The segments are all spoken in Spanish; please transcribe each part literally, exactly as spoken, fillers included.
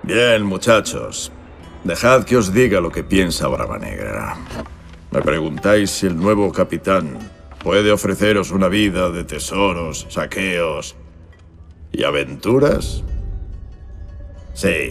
Bien, muchachos. Dejad que os diga lo que piensa Barba Negra. Me preguntáis si el nuevo capitán puede ofreceros una vida de tesoros, saqueos y aventuras. Sí.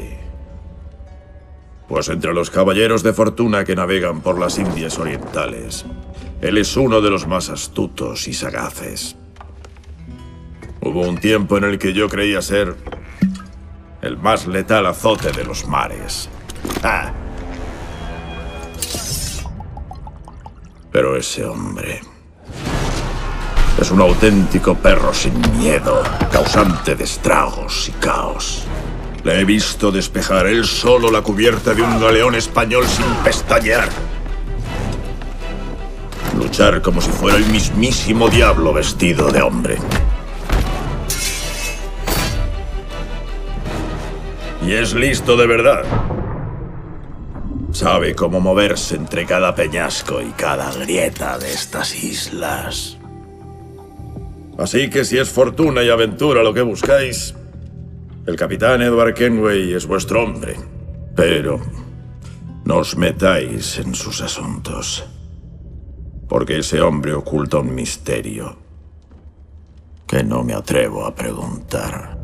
Pues entre los caballeros de fortuna que navegan por las Indias Orientales, él es uno de los más astutos y sagaces. Hubo un tiempo en el que yo creía ser el más letal azote de los mares. ¡Ah! Pero ese hombre es un auténtico perro sin miedo, causante de estragos y caos. Le he visto despejar él solo la cubierta de un galeón español sin pestañear. Luchar como si fuera el mismísimo diablo vestido de hombre. Y es listo de verdad. Sabe cómo moverse entre cada peñasco y cada grieta de estas islas. Así que si es fortuna y aventura lo que buscáis, el capitán Edward Kenway es vuestro hombre. Pero no os metáis en sus asuntos, porque ese hombre oculta un misterio que no me atrevo a preguntar.